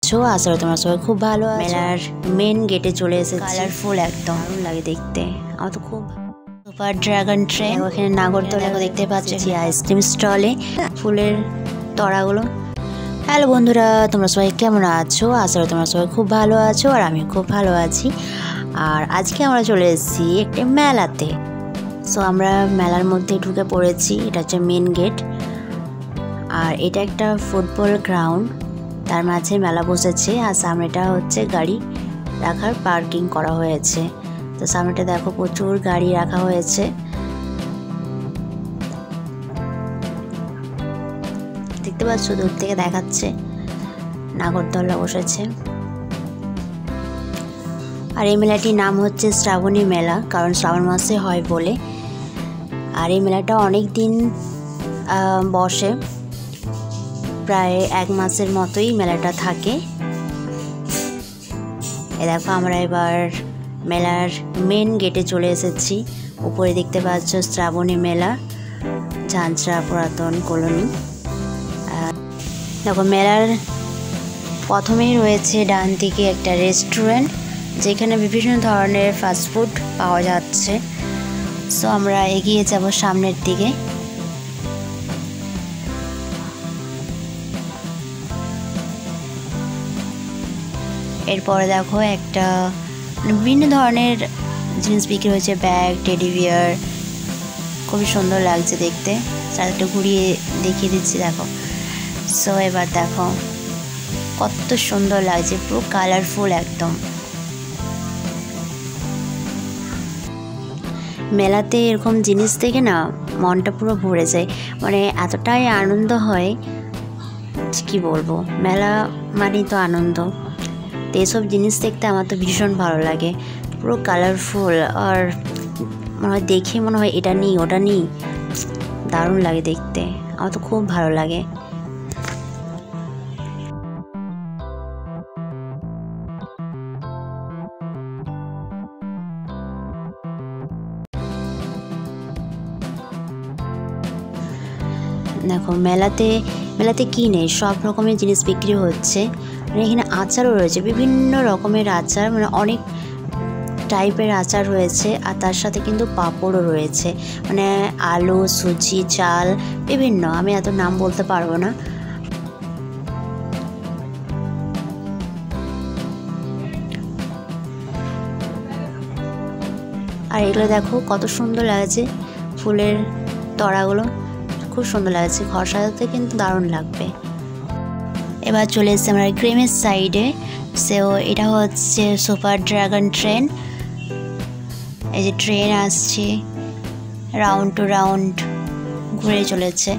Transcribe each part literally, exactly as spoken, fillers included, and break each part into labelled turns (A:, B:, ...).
A: আছো? আশা করি তোমরা সবাই খুব ভালো আছো। মেলার মেন গেটে চলে এসেছি। কালারফুল একদম দারুণ লাগে দেখতে। আমার তো খুব সুপার ড্রাগন ট্রেন, ওখানে নাগরদোলা দেখতে পাচ্ছি আইসক্রিম স্টলে ফুলের তরাগুলো। হ্যালো বন্ধুরা, তোমরা সবাই কেমন আছো? আশা করি তোমরা সবাই খুব ভালো আছো আর আমি খুব ভালো আছি। আর আজকে আমরা চলে এসেছি একটা মেলাতে। সো আমরা মেলার মধ্যে ঢুকে পড়েছি। এটা হচ্ছে মেন গেট আর এটা একটা ফুটবল গ্রাউন্ড, তার মাঝে মেলা বসেছে আর সামনেটা হচ্ছে গাড়ি রাখার পার্কিং করা হয়েছে। তো সামনেটা দেখো প্রচুর গাড়ি রাখা হয়েছে। দেখতে পাচ্ছ দূর থেকে দেখাচ্ছে নাগরদোলা বসেছে। আর এই মেলাটির নাম হচ্ছে শ্রাবণী মেলা, কারণ শ্রাবণ মাসে হয় বলে। আর এই মেলাটা অনেক দিন বসে, প্রায় এক মাসের মতোই মেলাটা থাকে। এ দেখো আমরা এবার মেলার মেন গেটে চলে এসেছি। উপরে দেখতে পাচ্ছ শ্রাবণী মেলা, ঝাঁঝরা পুরাতন কলোনি। দেখো মেলার প্রথমেই রয়েছে ডান দিকে একটা রেস্টুরেন্ট, যেখানে বিভিন্ন ধরনের ফাস্টফুড পাওয়া যাচ্ছে। সো আমরা এগিয়ে যাব সামনের দিকে। এরপরে দেখো একটা বিভিন্ন ধরনের জিনিস বিক্রি হয়েছে, ব্যাগ, টেডি বিয়ার, খুবই সুন্দর লাগছে দেখতে। চারটা ঘুরিয়ে দেখিয়ে দিচ্ছি দেখো। সো এবার দেখো কত সুন্দর লাগছে, পুরো কালারফুল একদম। মেলাতে এরকম জিনিস দেখে না মনটা পুরো ভরে যায়, মানে এতটাই আনন্দ হয় কি বলবো। মেলা মানেই তো আনন্দ, তো এইসব জিনিস দেখতে আমার তো ভীষণ ভালো লাগে। পুরো কালারফুল আর মনে হয় দেখে মনে হয় এটা নিই ওটা নিই, দারুণ লাগে দেখতে। আমার তো খুব ভালো লাগে। দেখো মেলাতে মেলাতে কি নেই, সব রকমের জিনিস বিক্রি হচ্ছে। মানে এখানে আচারও রয়েছে, বিভিন্ন রকমের আচার, মানে অনেক টাইপের আচার রয়েছে। আর তার সাথে কিন্তু পাঁপড়ও রয়েছে, মানে আলু, সুজি, চাল, বিভিন্ন, আমি এত নাম বলতে পারবো না। আর এগুলো দেখো কত সুন্দর লাগছে, ফুলের তরাগুলো খুব সুন্দর লাগছে। ঘর সাজাতে কিন্তু দারুণ লাগবে। এবার চলে এসেছি আমরা গ্রামের সাইডে। সো এটা হচ্ছে সুপার ড্রাগন ট্রেন। এই যে ট্রেন আসছে, রাউন্ড টু রাউন্ড ঘুরে চলেছে।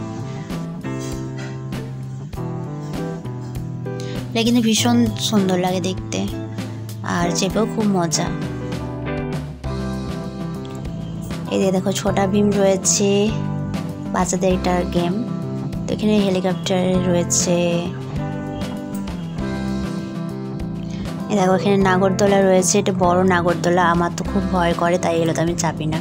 A: এটা কিন্তু ভীষণ সুন্দর লাগে দেখতে, আর চেপেও খুব মজা। এই যে দেখো ছোটা ভীম রয়েছে, বাচ্চাদের একটা গেম। তো এখানে হেলিকপ্টার রয়েছে। এই দেখো এখানে নাগরদোলা রয়েছে, এটা বড় নাগরদোলা। আমার তো খুব ভয় করে, তাই এগুলো তো আমি চাপি না।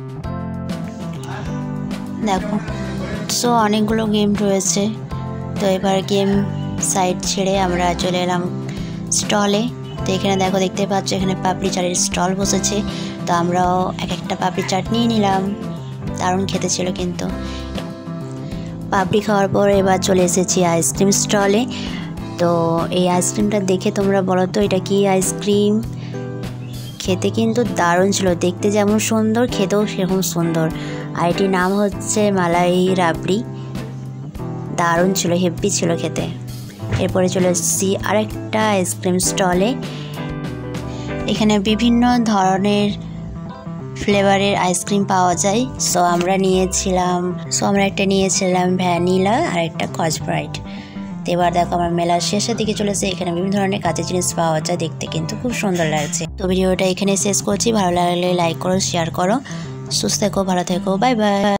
A: দেখো সো অনেকগুলো গেম রয়েছে। তো এবার গেম সাইড ছেড়ে আমরা চলে এলাম স্টলে। তো এখানে দেখো দেখতে পাচ্ছ এখানে পাপড়ি চাটের স্টল বসেছে। তো আমরাও এক একটা পাপড়ি চাট নিয়ে নিলাম, দারুণ খেতে ছিল কিন্তু। পাপড়ি খাওয়ার পর এবার চলে এসেছি আইসক্রিম স্টলে। তো এই আইসক্রিমটা দেখে তোমরা বলো তো এটা কি আইসক্রিম? খেতে কিন্তু দারুণ ছিল, দেখতে যেমন সুন্দর খেতেও সেরকম সুন্দর। আর এটির নাম হচ্ছে মালাই রাবড়ি, দারুণ ছিল, হেভি ছিল খেতে। এরপরে চলে এসেছি আরেকটা আইসক্রিম স্টলে। এখানে বিভিন্ন ধরনের ফ্লেভারের আইসক্রিম পাওয়া যায়। সো আমরা নিয়েছিলাম সো আমরা একটা নিয়েছিলাম ভ্যানিলা আর একটা কচ ব্রাইট। তো এবার দেখো আমার মেলার শেষের দিকে চলেছে। এখানে বিভিন্ন ধরনের কাঁচের জিনিস পাওয়া যায়, দেখতে কিন্তু খুব সুন্দর লাগছে। তো ভিডিওটা এখানে শেষ করছি। ভালো লাগলে লাইক করো, শেয়ার করো। সুস্থ থেকো, ভালো থেকো, বাই বাই।